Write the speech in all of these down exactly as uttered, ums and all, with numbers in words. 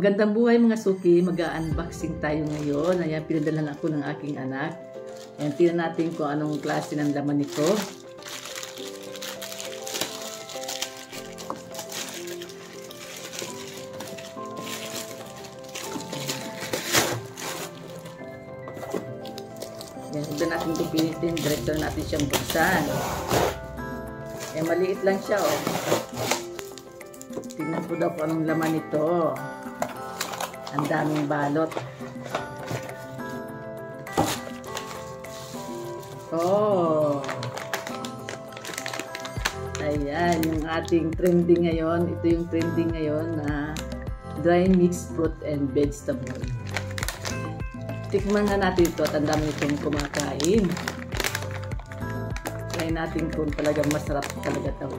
Magandang buhay mga suki, mag-unboxing tayo ngayon. Ayan, pinadalhan ako ng aking anak. Ayan, tingnan natin kung anong klase ng laman nito. Ayan, huwag na natin ito pinitin. Diretso natin siyang buksan. Ayan, maliit lang siya, oh. Tingnan ko daw kung anong laman nito. Ang daming balot. Oh. Ayan, yung ating trending ngayon. Ito yung trending ngayon na dry mixed fruit and vegetable. Tikman nga natin ito at ang dami itong kumakain. Try natin kung talagang masarap talaga ito.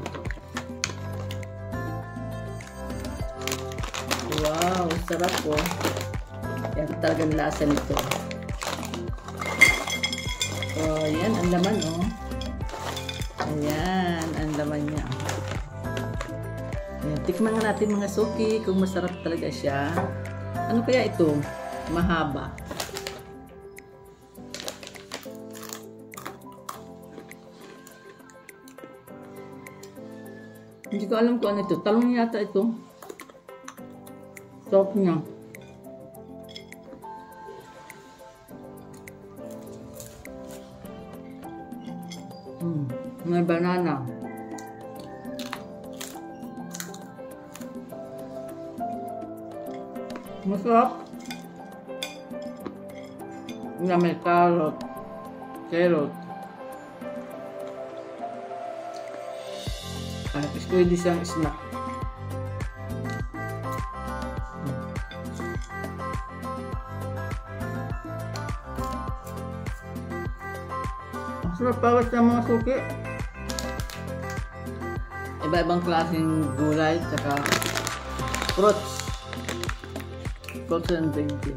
Wow, sarap po. Yan talagang lasa nito. Oh, yan ang laman, oh. Ayan, ang laman niya. Ayan, tikman nga natin mga suki kung masarap talaga siya. Ano kaya ito? Mahaba. Hindi ko alam kung ano ito. Talong yata ito. Sarap niya. Hmm, may banana. Masarap. Nga may carrot. Carrot. At pwede siyang snack. Masarap para sa mga suki. Iba-ibang klaseng gulay saka fruits. Fruits and veggies.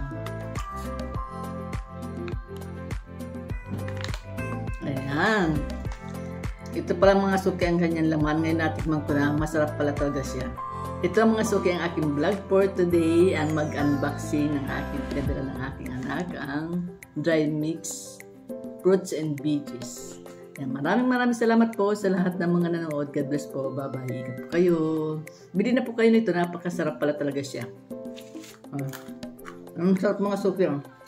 Ayan. Ito pala mga suki ang kanyang laman. Ngayon natikman ko na masarap pala talaga siya. Ito ang mga suki ang aking vlog for today. Ang mag-unboxing ng aking pinadala ng aking anak. Ang dry mix fruits and veggies. Yan, maraming maraming salamat po sa lahat ng mga nanonood. God bless po. Bye-bye. Ingat po kayo. Bili na po kayo nito. Napakasarap pala talaga siya. Ah, ang sarap mga suki. Oh.